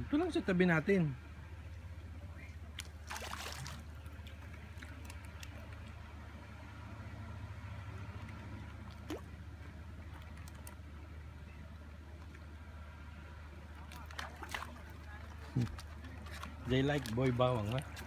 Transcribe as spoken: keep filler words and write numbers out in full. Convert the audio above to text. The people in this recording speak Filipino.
Ito lang sa tabi natin. They like boy bawang, ha?